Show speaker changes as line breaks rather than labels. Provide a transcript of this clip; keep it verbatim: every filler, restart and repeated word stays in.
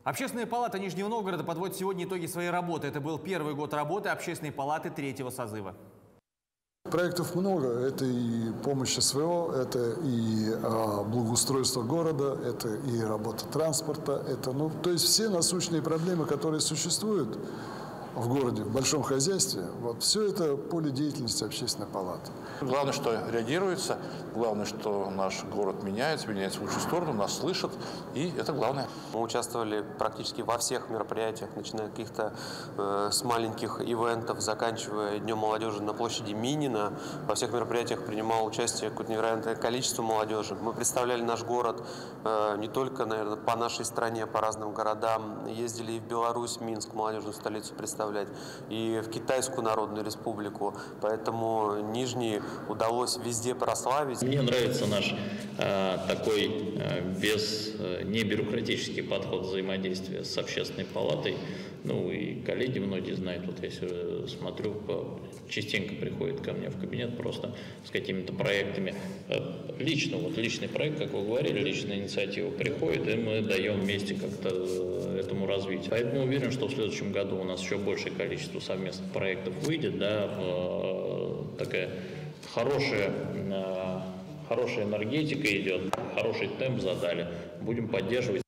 Общественная палата Нижнего Новгорода подводит сегодня итоги своей работы. Это был первый год работы Общественной палаты третьего созыва.
Проектов много. Это и помощь СВО, это и а, благоустройство города, это и работа транспорта. Это, ну, то есть все насущные проблемы, которые существуют в городе, в большом хозяйстве, вот все это поле деятельности Общественной палаты.
Главное, что реагируется, главное, что наш город меняется, меняется в лучшую сторону, нас слышат, и это главное.
Мы участвовали практически во всех мероприятиях, начиная от каких-то э, с маленьких ивентов, заканчивая Днем молодежи на площади Минина. Во всех мероприятиях принимало участие какое-то невероятное количество молодежи. Мы представляли наш город э, не только, наверное, по нашей стране, по разным городам. Ездили и в Беларусь, Минск, молодежную столицу представлять, и в Китайскую Народную Республику. Поэтому Нижний удалось везде прославить.
Мне нравится наш э, такой э, без э, небюрократический подход взаимодействия с Общественной палатой. Ну и коллеги многие знают, вот я смотрю, частенько приходят ко мне в кабинет просто с какими-то проектами. Лично, вот личный проект, как вы говорили, личная инициатива приходит, и мы даем вместе как-то этому развитию. Поэтому уверен, что в следующем году у нас еще большее количество совместных проектов выйдет, да, такая хорошая, хорошая энергетика идет, хороший темп задали, будем поддерживать.